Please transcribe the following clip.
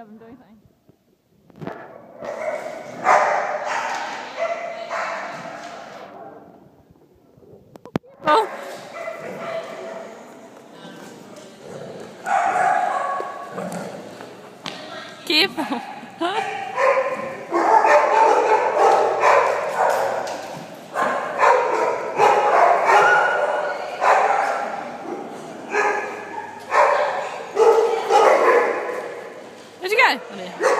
have them do anything. Oh! Careful! Where'd you go? Oh, there.